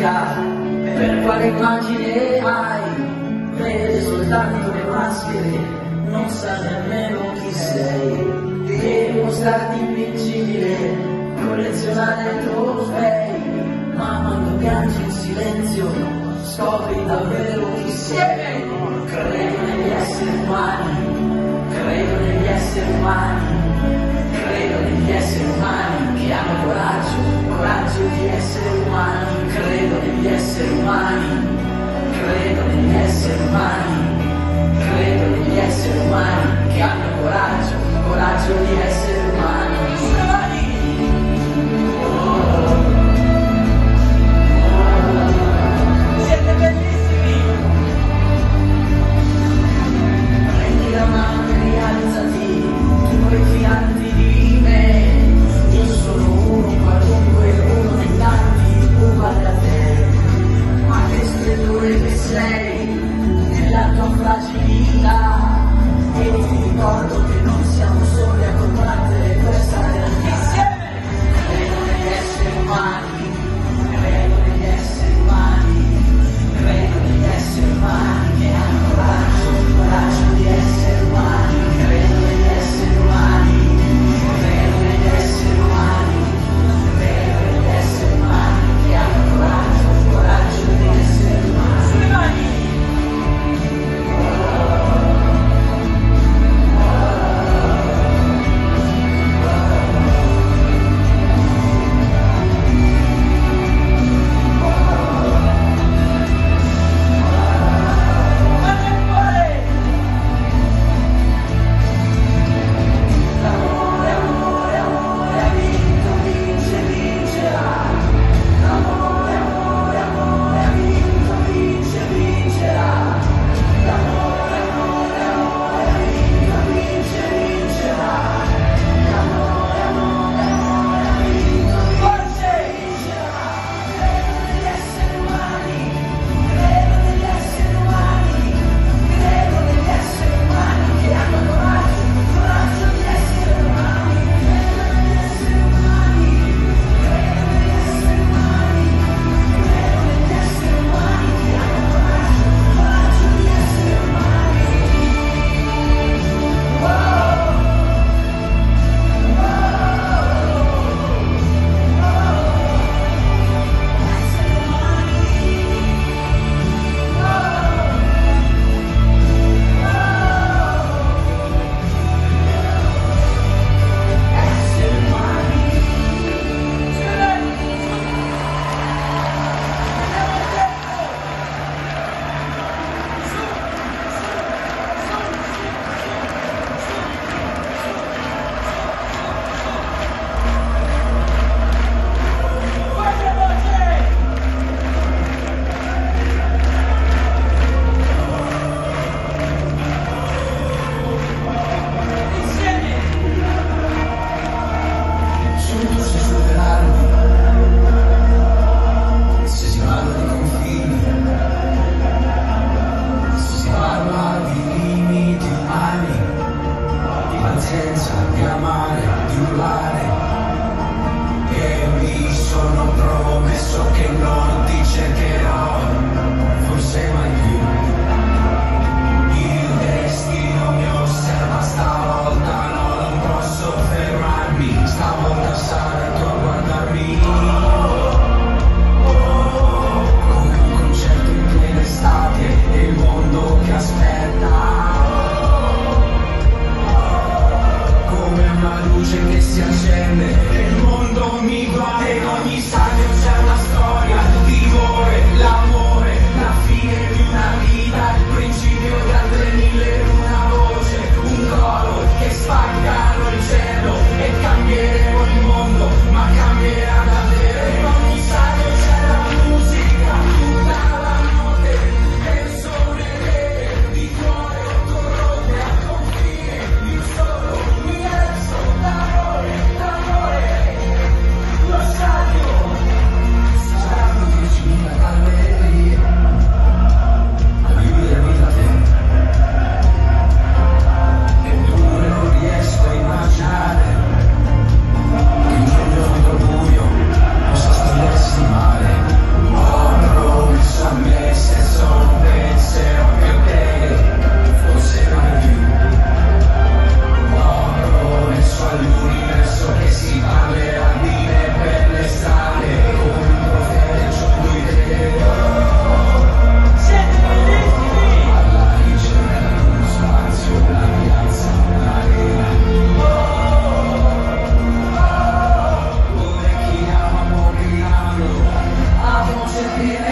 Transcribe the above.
fantasia, per quale immagine hai? Vede soltanto le maschere, non sa nemmeno chi sei. Devi mostrarti invincibile, collezionare trofei, ma quando piangi in silenzio scopri davvero chi sei. Credo negli esseri umani, credo negli esseri umani, credo negli esseri umani che hanno coraggio di essere umani. Credo negli esseri umani, credo negli esseri umani, credo negli esseri umani che hanno coraggio di essere umani. Siete bellissimi! Prendi la mano e rialzati, tu puoi fidarti di me. Io sono uno qualunque, uno dei tanti, uguale a te. Ma che splendore che sei, nella tua luce piena